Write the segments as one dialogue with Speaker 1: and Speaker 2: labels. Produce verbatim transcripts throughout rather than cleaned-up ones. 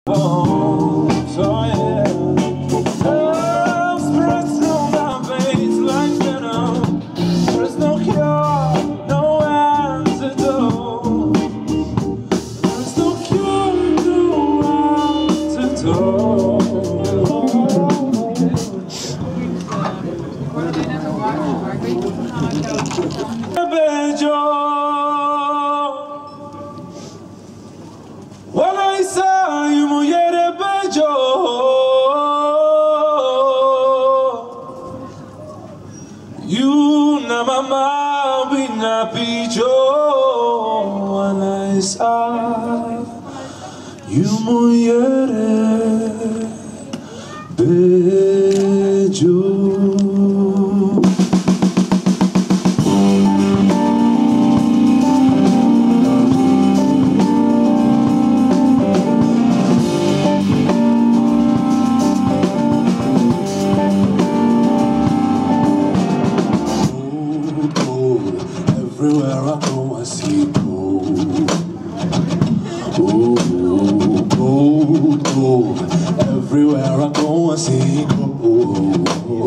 Speaker 1: Oh, yeah. Love spreads through my veins like venom. There's no cure, no antidote. There's no cure, no antidote. Wala isa yung mujer bello, you na mama binapidyo. Wala isa yung mujer bello. Everywhere I go, I see gold. Oh, gold, gold. Everywhere I go, I see gold.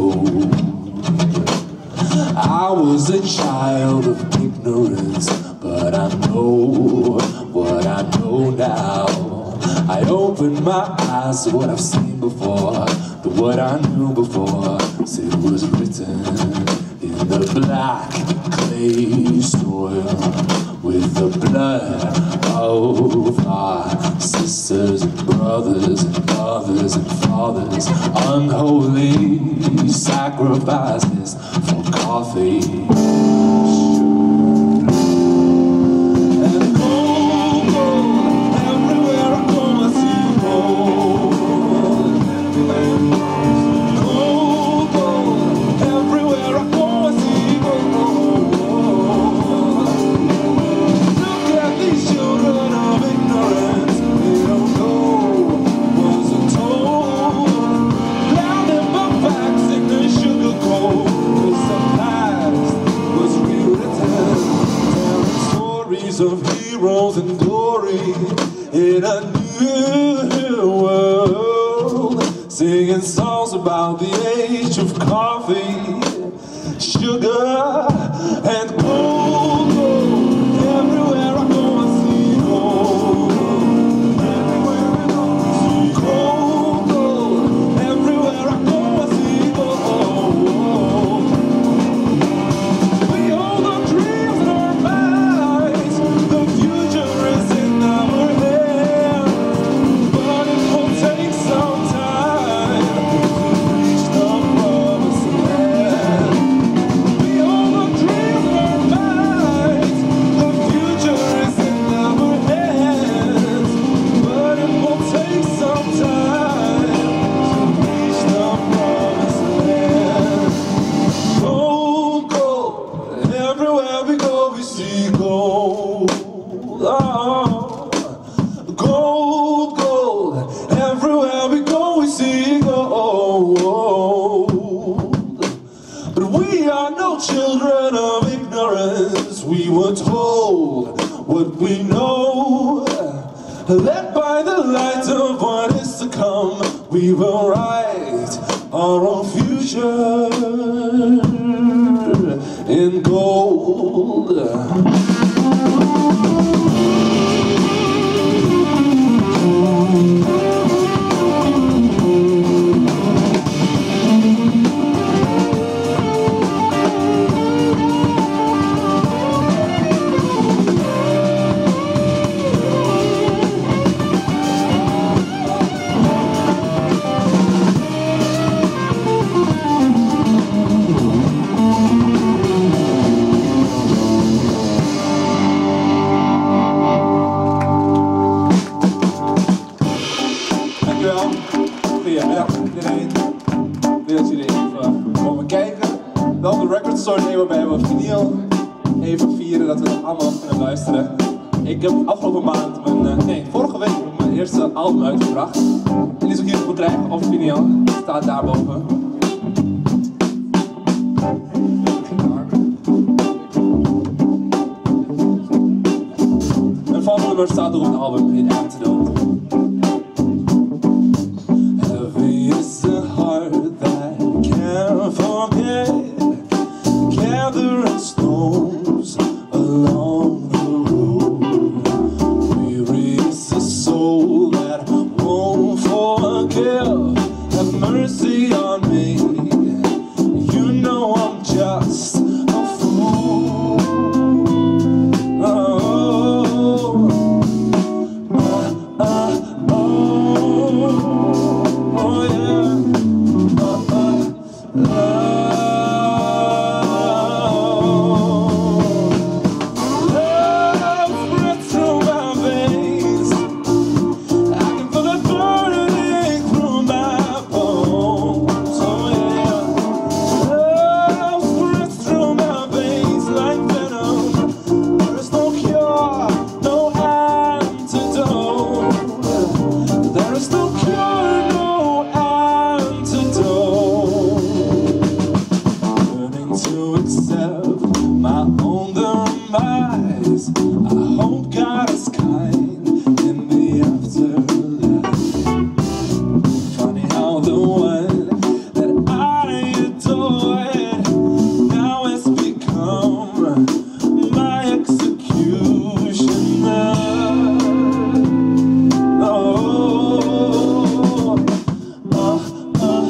Speaker 1: I was a child of ignorance, but I know what I know now. I opened my eyes to what I've seen before, to what I knew before. Said it was written in the black clay soil, with the blood of our sisters and brothers and mothers and fathers, unholy sacrifices for coffee. Of heroes and glory in a new world, singing songs about the age of coffee, sugar, and gold. Everywhere I go, I see gold. Everywhere I go, I see gold. Everywhere I go, I see gold. We hold the dreams in our minds. The future is in our hands, but it will take some time to reach the promised land. We hold the dreams in our minds. The future is in our hands, but it will take some time to reach the promised land. Gold, gold, everywhere we go we see gold. Oh, gold, gold, everywhere we go we see gold. But we are no children of ignorance. We were told what we know, led by the light of what is to come. We will write our own future in gold. Goedemiddag iedereen. Ik wil dat jullie even komen kijken. Wel de Record Store nemen, we hebben vinyl. Even vieren dat we het allemaal kunnen luisteren. Ik heb afgelopen maand, mijn, nee, vorige week mijn eerste album uitgebracht. En die is ook hier te bekrijgen op vinyl. Het staat daarboven. Een volgende nummer staat ook op het album in Antidote. that won't forgive. Have mercy on me. You know I'm just a fool. Oh, uh, uh, oh, oh yeah. Uh, uh, uh, love spreads through my veins. I can feel it burning through my bones. Oh yeah. Love spreads through my veins like venom. There is no cure, no antidote. There is no cure, no antidote. Learning to accept my own demise. I hope God is kind in the afterlife. Funny how the one that I adored now has become my executioner. Oh, oh, oh, oh.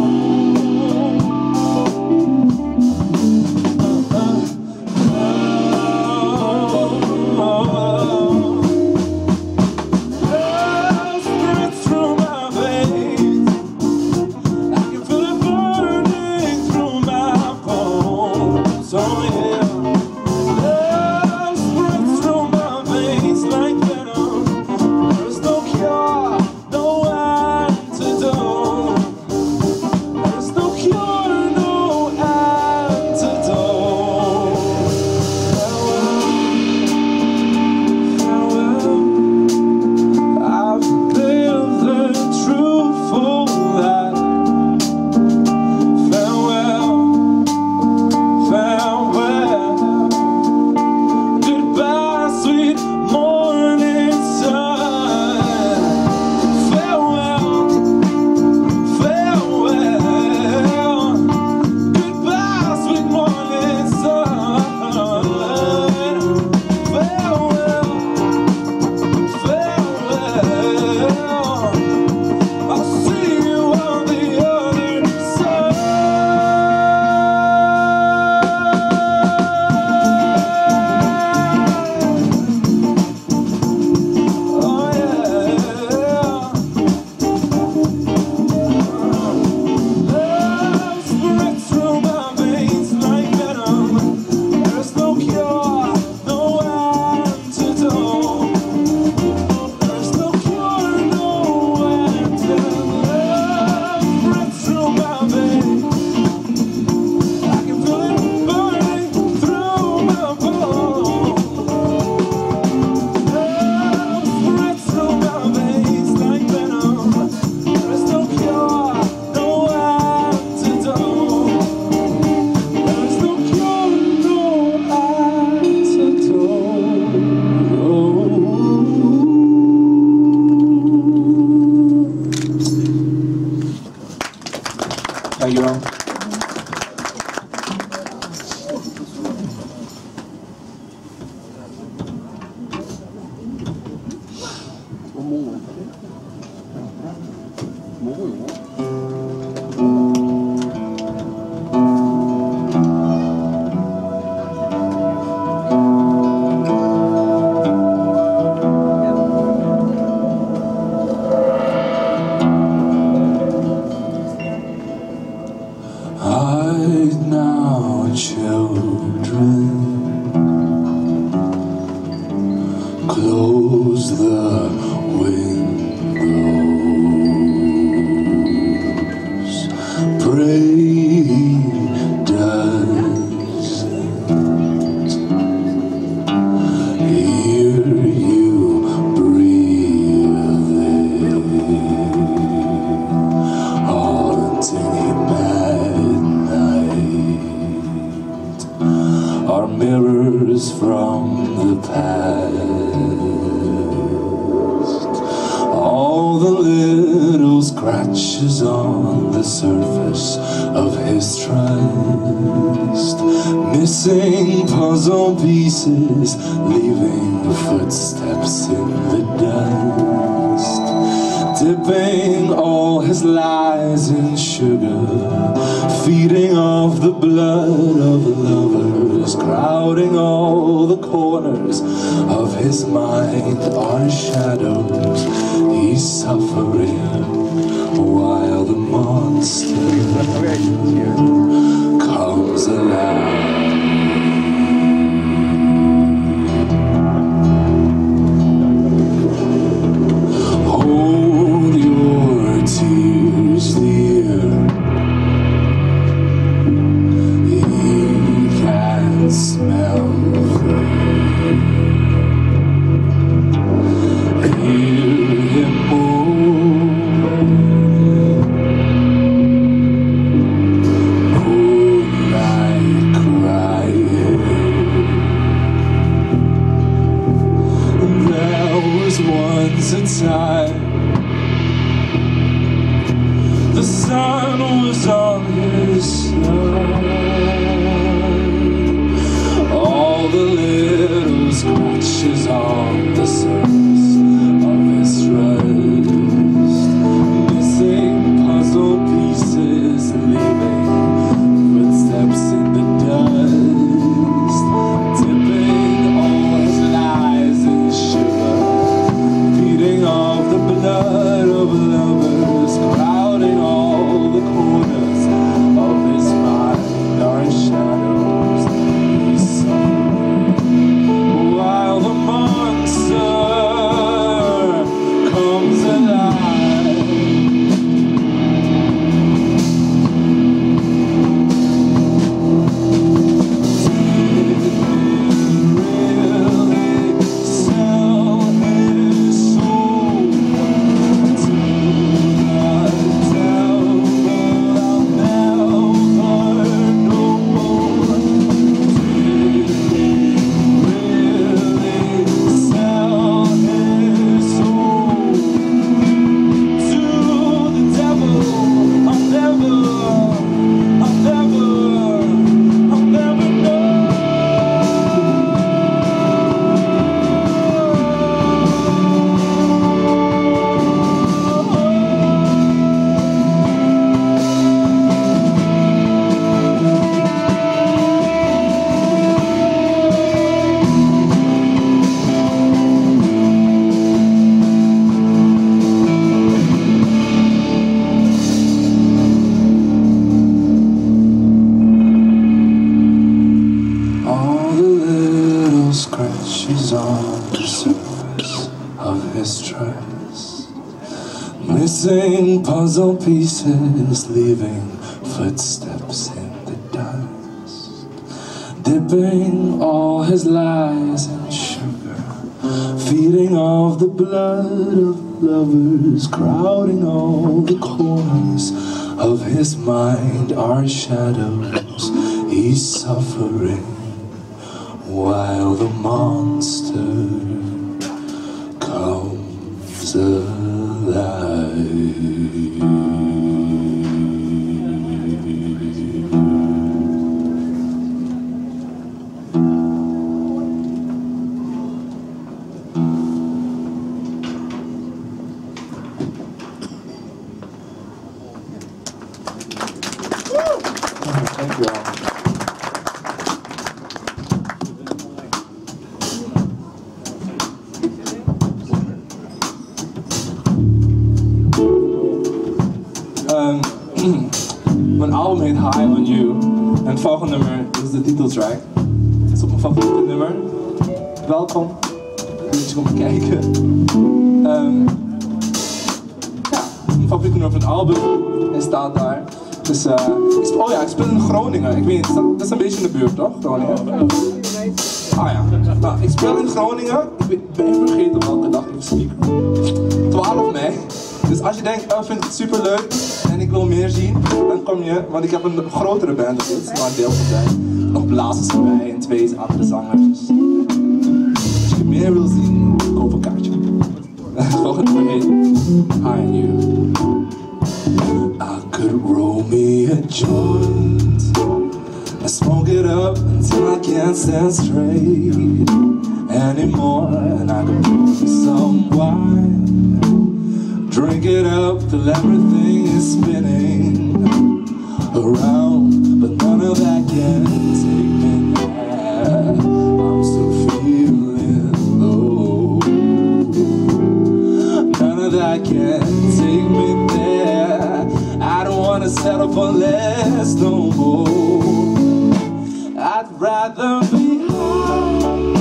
Speaker 1: Love spreads through my veins. I can feel it burning through my bones. Oh yeah. Love spreads through my veins like venom. There is no cure, no antidote. There is no cure, no antidote. Farewell, I've lived a truthful life. Farewell, farewell. Goodbye, sweet morning sun. Farewell, farewell. Goodbye, sweet morning sun. Farewell, farewell. I'll see you on the other side. Oh yeah. Love spreads through my veins like venom. There's no cure, no antidote. There's no cure, no antidote. Love spreads through my veins. I can feel it burning through my bones. Love spreads through my veins like venom. There's no cure, no antidote. There's no cure, no antidote. Thank you all. Hide now, children. Close the windows. Pray doesn't hear you breathing. Haunting midnight are mirrors from the past. All the little scratches on the surface of his trust, missing puzzle pieces, leaving footsteps in the dust. dipping all his lies in sugar, feeding off the blood of lovers, crowding all the corners of his mind are shadows. He's suffering while the monster comes alive. Once a time, the sun was on his side. All the little scratches on the surface of his rust, missing puzzle pieces, leaving footsteps in the dust, dipping all his lies in sugar, of the blood of lovers, crowding all the corners of his mind are shadows. He's suffering while the monster comes alive. Scratches on the surface of his trust, missing puzzle pieces, leaving footsteps in the dust, dipping all his lies in sugar, feeding off the blood of lovers, crowding all the corners of his mind are shadows. He's suffering while the monster comes alive. Thank you all. Um, mijn album heet High on You en het volgende nummer is de titeltrack. Het is op mijn favoriete nummer. Welkom, dat je komt kijken. Um, ja, mijn favoriete nummer van het album, hij staat daar. Dus, uh, ik speel, oh ja, ik speel in Groningen. Ik weet niet, dat is een beetje in de buurt toch, Groningen? Ah ja, nou, ik speel in Groningen. Ik ben even vergeten welke dag ik spiek. twaalf mei. Dus als je denkt, oh, vind ik het super leuk en ik wil meer zien, dan kom je, want ik heb een grotere band op dit, waar een deel van zijn. Nog blazers erbij en twee andere zangers. Dus als je meer wil zien, koop een kaartje. Volgende nummer heet High on You. I could roll me a joint and smoke it up until I can't stand straight anymore, and I could pour me some wine, Drink it up till everything is spinning around, but none of that can take me there. I'm still feeling low. None of that can take me there. I don't wanna settle for less no more. I'd rather be high,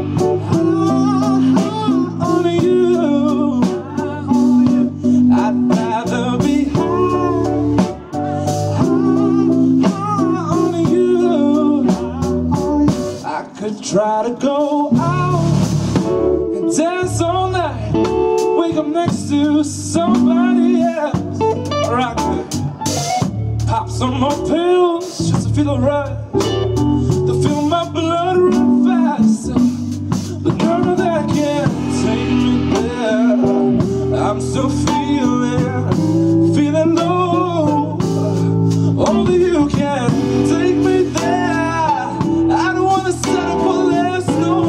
Speaker 1: high, high on you. I'd rather be high, high, high on you. I could try to go out and dance all night, wake up next to somebody else, or I could pop some more pills just to feel alright, to feel my blood run fast. But none of that can take me there. I'm still feeling, feeling low. Only you can take me there. I don't wanna settle for less no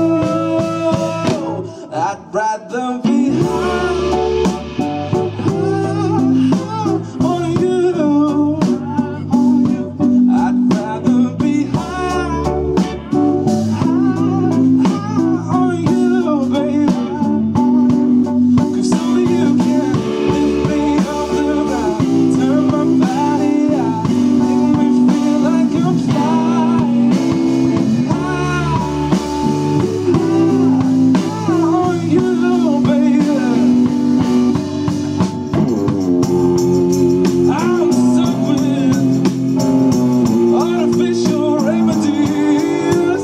Speaker 1: more. I'd rather be high, high, high on you. I'd rather be high, high, high on you, baby. Cause only you can lift me off the ground, turn my body out, make me feel like I'm flying high, high on you, baby. I'm stuck with artificial remedies.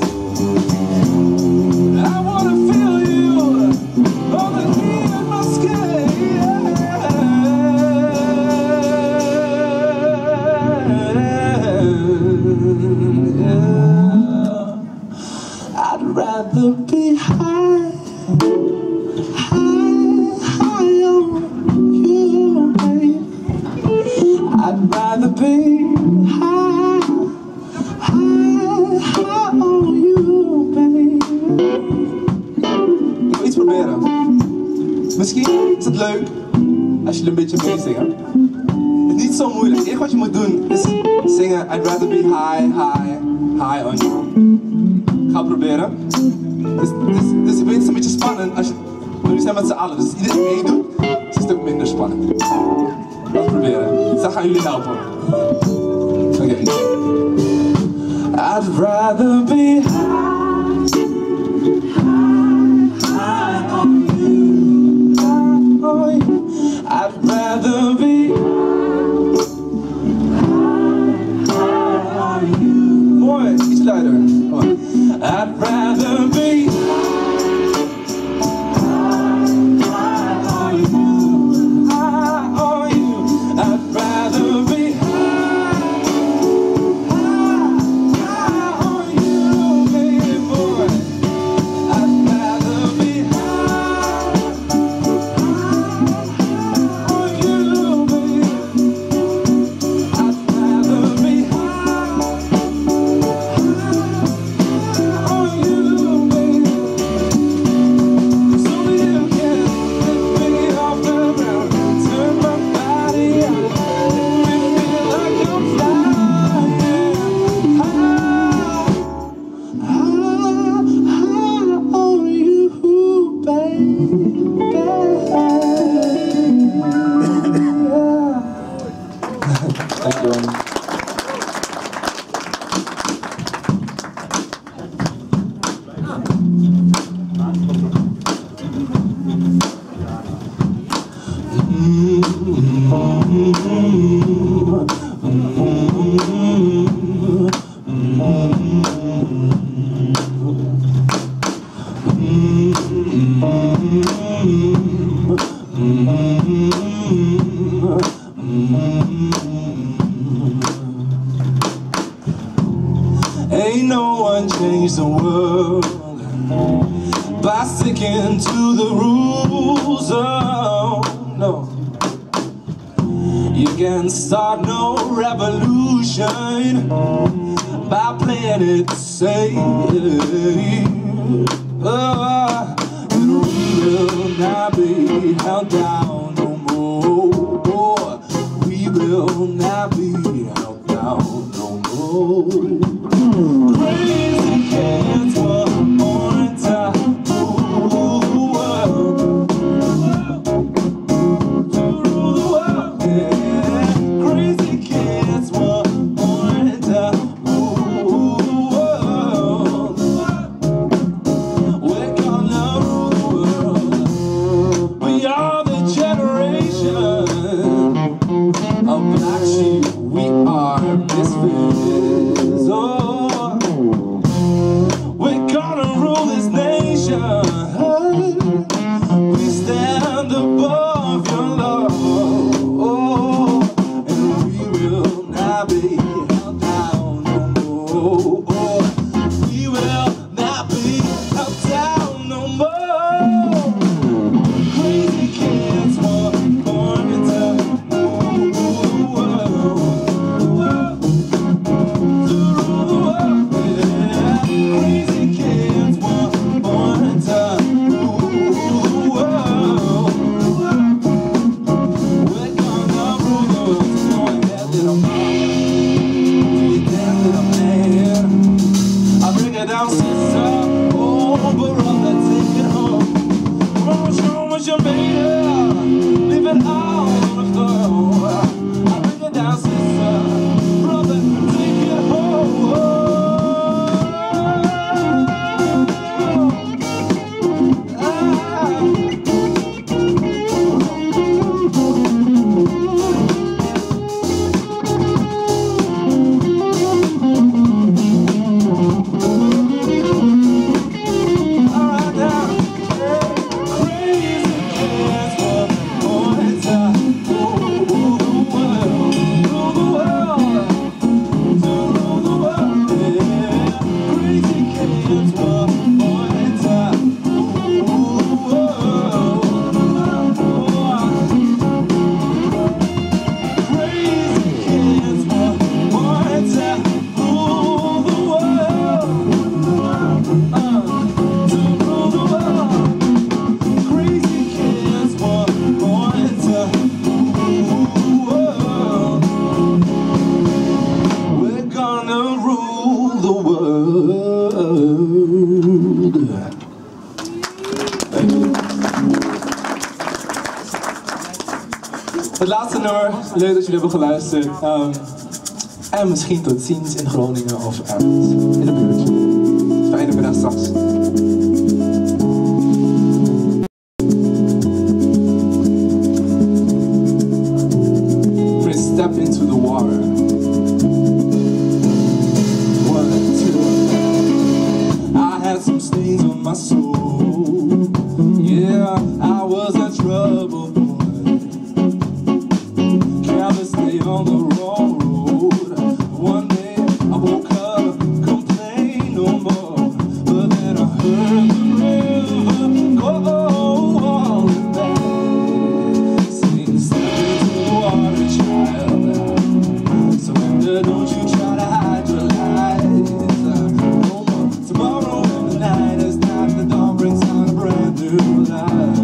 Speaker 1: I wanna feel you on the heat of my skin. Yeah. I'd rather be high, high, high on you, babe. I'd rather be high, high, high on you, babe. Ik wil iets proberen. Misschien is het leuk als je een beetje meezingt. Het is niet zo moeilijk. Het enige wat je moet doen is zingen I'd rather be high, high, high on you. Ik ga het proberen. Het is, het is, het is, ik weet, het is een beetje spannend als je, jullie zijn met z'n allen, dus als iedereen meedoet, is het een stuk minder spannend. Laten we proberen. Dus dan gaan jullie helpen. Oké. Okay. I'd rather be high, high on you, high on you. I'd rather be high on you. Mooi, iets luider. Mooi. I'd rather be ain't no one changed the world by sticking to the rules. Oh no, you can start no revolution by playing it safe. Oh, and we will not be held down.
Speaker 2: Het laatste nummer, leuk dat jullie hebben geluisterd. Um, en misschien tot ziens in Groningen of ergens in de buurt. Fijne middag straks. Please step into the water. One, two. I had some stains on my soul. Yeah, I was a trouble boy. Carelessly on the wrong road. One day I woke up, complained no more. But then I heard the river calling back, saying, step into the water, child. Surrender, don't you try to hide your lies. No more. Tomorrow when the night is dark, the dawn brings out a brand new life.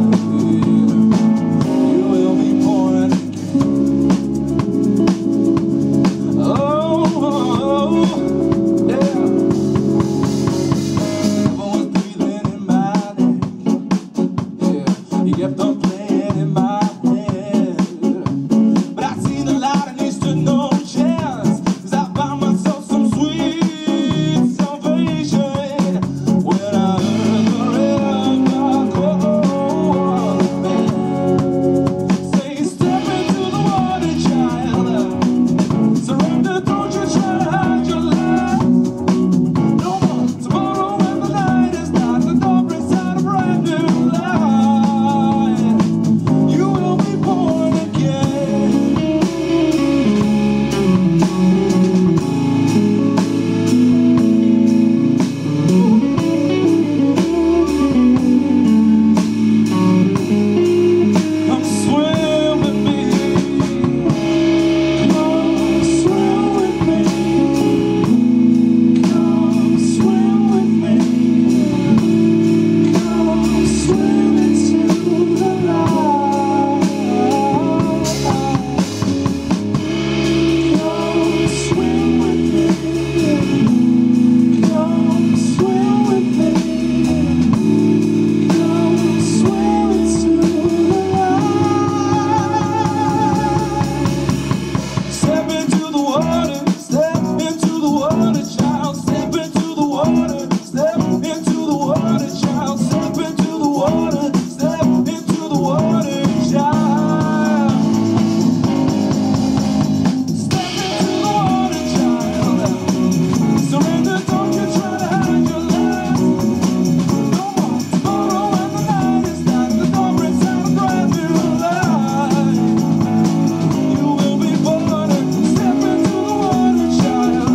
Speaker 2: You will be born again. Oh, oh, yeah. Heaven was breathing in my neck. Yeah, he kept on playing in my head. But I seen the light and he stood no chance. 'Cause I found myself some sweet salvation when I heard the river calling back, saying, step into the water, child. Surrender, don't you try to hide your light. No more. Tomorrow when the night is dark, the dawn brings out a brand new light. You will be born again. Come swim with me. Come swim with me. Come swim with me. Come swim into the light. Come swim with me. Come swim with me. Come swim into the light. Step into the water, step into the water, child. Step into the water, step into the water, child. Step into the water, step into the water, child. Step into the water, child. Surrender, don't you try to hide your light. No more. Tomorrow when the night is dark, the dawn brings out a brand new light. You will be born again. Step into the water, child.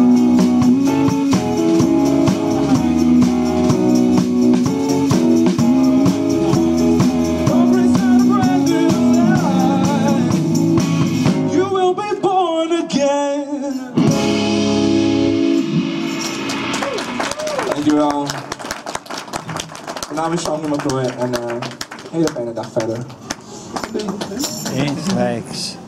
Speaker 2: Dawn brings out a brand new light. You will be born again. Dankjewel. Mijn naam is Sander McCoy en uh, hele fijne dag verder.
Speaker 3: Insgelijks.